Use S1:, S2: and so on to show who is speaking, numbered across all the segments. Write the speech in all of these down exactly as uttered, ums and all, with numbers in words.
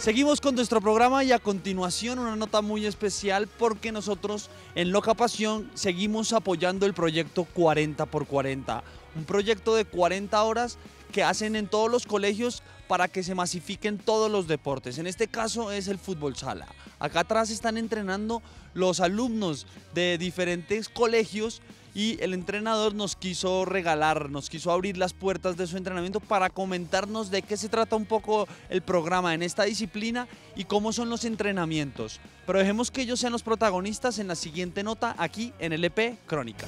S1: Seguimos con nuestro programa y a continuación una nota muy especial porque nosotros en Loca Pasión seguimos apoyando el proyecto cuarenta por cuarenta, un proyecto de cuarenta horas que hacen en todos los colegios para que se masifiquen todos los deportes. En este caso es el fútbol sala. Acá atrás están entrenando los alumnos de diferentes colegios y el entrenador nos quiso regalar, nos quiso abrir las puertas de su entrenamiento para comentarnos de qué se trata un poco el programa en esta disciplina y cómo son los entrenamientos. Pero dejemos que ellos sean los protagonistas en la siguiente nota aquí en L P Crónicas.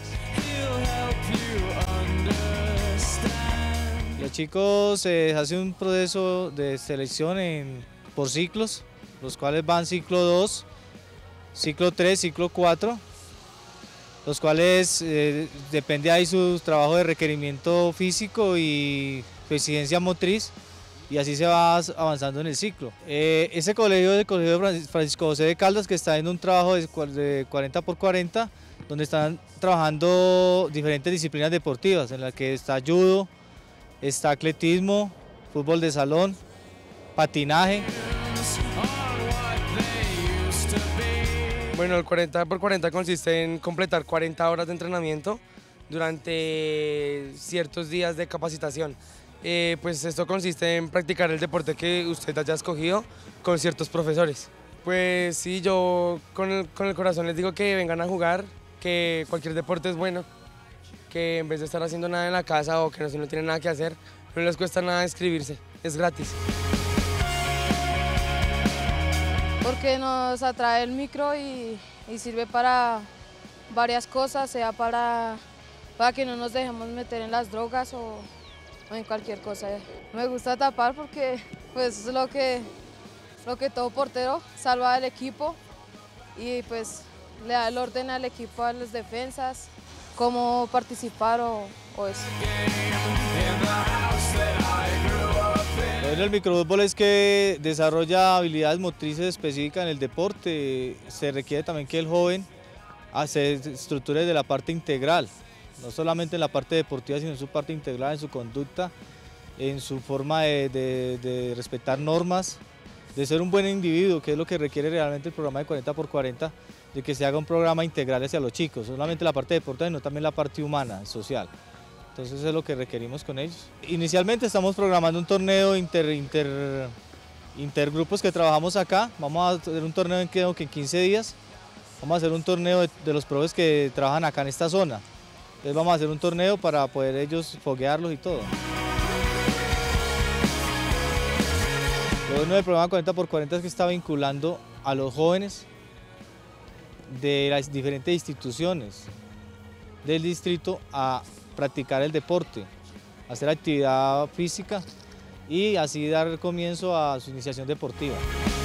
S2: Los chicos eh, hacen un proceso de selección en, por ciclos, los cuales van ciclo dos, ciclo tres, ciclo cuatro, los cuales eh, depende ahí su trabajo de requerimiento físico y su exigencia motriz, y así se va avanzando en el ciclo. Eh, ese colegio es el Colegio Francisco José de Caldas, que está en un trabajo de cuarenta por cuarenta, donde están trabajando diferentes disciplinas deportivas, en las que está judo, está atletismo, fútbol de salón, patinaje.
S3: Bueno, el cuarenta por cuarenta consiste en completar cuarenta horas de entrenamiento durante ciertos días de capacitación. Eh, pues esto consiste en practicar el deporte que usted haya escogido con ciertos profesores. Pues sí, yo con el, con el corazón les digo que vengan a jugar, que cualquier deporte es bueno, que en vez de estar haciendo nada en la casa o que no, si no tienen nada que hacer, no les cuesta nada inscribirse, es gratis.
S4: Porque nos atrae el micro y, y sirve para varias cosas, sea para, para que no nos dejemos meter en las drogas o, o en cualquier cosa. Me gusta tapar porque pues, es lo que, lo que todo portero salva al equipo y pues le da el orden al equipo, a las defensas, cómo participar o, o eso.
S2: El microfútbol es que desarrolla habilidades motrices específicas en el deporte. Se requiere también que el joven se estructure de la parte integral, no solamente en la parte deportiva, sino en su parte integral, en su conducta, en su forma de, de, de respetar normas, de ser un buen individuo, que es lo que requiere realmente el programa de cuarenta por cuarenta, de que se haga un programa integral hacia los chicos, no solamente la parte deportiva, sino también la parte humana, social. Entonces eso es lo que requerimos con ellos. Inicialmente estamos programando un torneo inter, inter, intergrupos que trabajamos acá. Vamos a hacer un torneo en, creo que en quince días. Vamos a hacer un torneo de, de los profes que trabajan acá en esta zona. Entonces vamos a hacer un torneo para poder ellos foguearlos y todo. Lo bueno del programa cuarenta por cuarenta es que está vinculando a los jóvenes de las diferentes instituciones del distrito a practicar el deporte, hacer actividad física y así dar comienzo a su iniciación deportiva.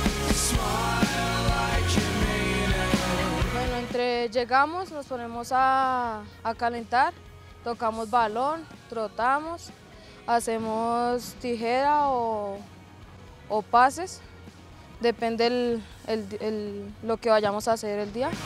S4: Bueno, entre llegamos, nos ponemos a, a calentar, tocamos balón, trotamos, hacemos tijera o, o pases, depende el, el, el, lo que vayamos a hacer el día.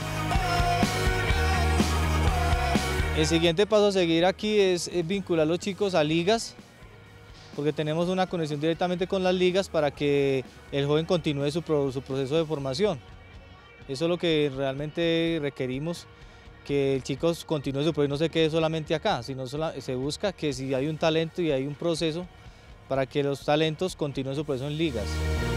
S2: El siguiente paso a seguir aquí es, es vincular a los chicos a ligas, porque tenemos una conexión directamente con las ligas para que el joven continúe su, pro, su proceso de formación. Eso es lo que realmente requerimos, que el chico continúe su proceso, no se quede solamente acá, sino sola, se busca que si hay un talento y hay un proceso para que los talentos continúen su proceso en ligas.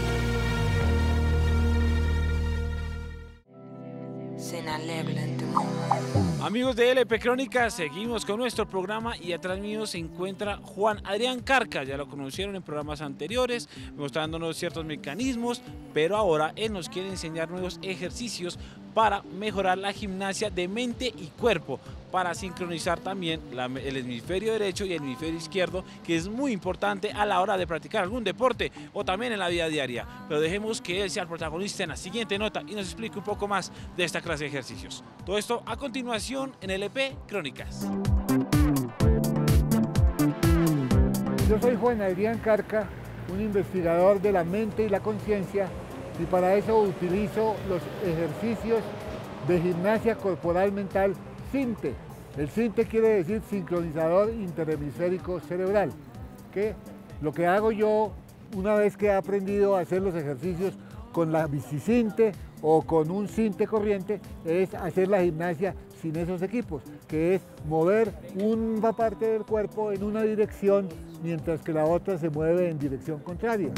S5: Amigos de L P Crónicas, seguimos con nuestro programa y atrás mío se encuentra Juan Adrián Carca. Ya lo conocieron en programas anteriores, mostrándonos ciertos mecanismos, pero ahora él nos quiere enseñar nuevos ejercicios para mejorar la gimnasia de mente y cuerpo, para sincronizar también la, el hemisferio derecho y el hemisferio izquierdo, que es muy importante a la hora de practicar algún deporte o también en la vida diaria. Pero dejemos que él sea el protagonista en la siguiente nota y nos explique un poco más de esta clase de ejercicios. Todo esto a continuación en L P Crónicas.
S6: Yo soy Juan Adrián Carca, un investigador de la mente y la conciencia, y para eso utilizo los ejercicios de gimnasia corporal mental SINTE. El SINTE quiere decir sincronizador interhemisférico cerebral, que lo que hago yo una vez que ha aprendido a hacer los ejercicios con la bicicinte o con un cinte corriente, es hacer la gimnasia sin esos equipos, que es mover una parte del cuerpo en una dirección mientras que la otra se mueve en dirección contraria.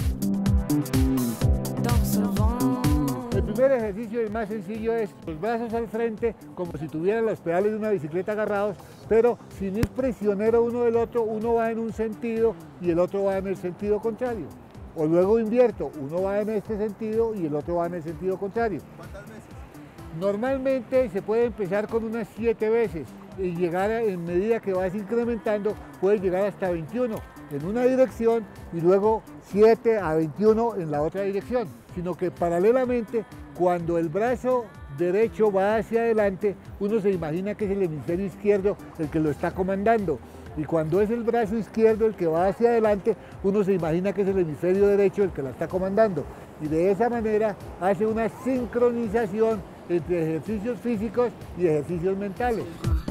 S6: El primer ejercicio, el más sencillo, es los brazos al frente como si tuvieran los pedales de una bicicleta agarrados, pero sin ir prisionero uno del otro, uno va en un sentido y el otro va en el sentido contrario. O luego invierto, uno va en este sentido y el otro va en el sentido contrario.
S2: ¿Cuántas veces?
S6: Normalmente se puede empezar con unas siete veces y llegar a, en medida que vas incrementando, puedes llegar hasta veintiuno en una dirección y luego siete a veintiuno en la otra dirección. Sino que paralelamente, cuando el brazo derecho va hacia adelante, uno se imagina que es el hemisferio izquierdo el que lo está comandando. Y cuando es el brazo izquierdo el que va hacia adelante, uno se imagina que es el hemisferio derecho el que la está comandando. Y de esa manera hace una sincronización entre ejercicios físicos y ejercicios mentales.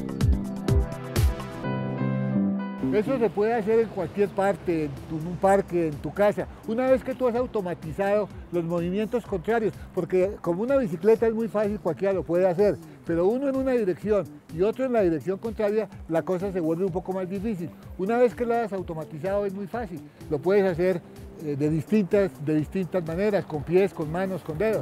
S6: Eso se puede hacer en cualquier parte, en, tu, en un parque, en tu casa. Una vez que tú has automatizado los movimientos contrarios, porque como una bicicleta es muy fácil, cualquiera lo puede hacer, pero uno en una dirección y otro en la dirección contraria, la cosa se vuelve un poco más difícil. Una vez que lo has automatizado es muy fácil, lo puedes hacer eh, de, distintas, de distintas maneras, con pies, con manos, con dedos.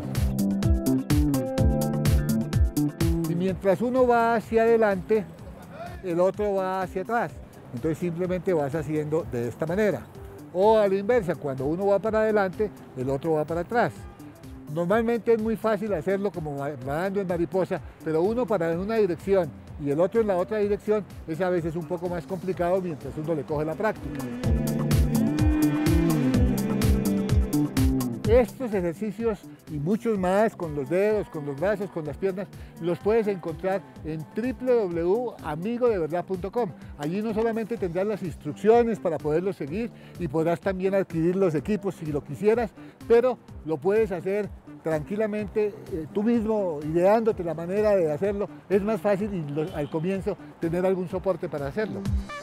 S6: Y mientras uno va hacia adelante, el otro va hacia atrás. Entonces simplemente vas haciendo de esta manera. O a la inversa, cuando uno va para adelante, el otro va para atrás. Normalmente es muy fácil hacerlo como nadando en mariposa, pero uno para en una dirección y el otro en la otra dirección es a veces un poco más complicado mientras uno le coge la práctica. Estos ejercicios y muchos más con los dedos, con los brazos, con las piernas, los puedes encontrar en w w w punto amigo de verdad punto com. Allí no solamente tendrás las instrucciones para poderlos seguir y podrás también adquirir los equipos si lo quisieras, pero lo puedes hacer tranquilamente eh, tú mismo, ideándote la manera de hacerlo. Es más fácil y lo, al comienzo tener algún soporte para hacerlo.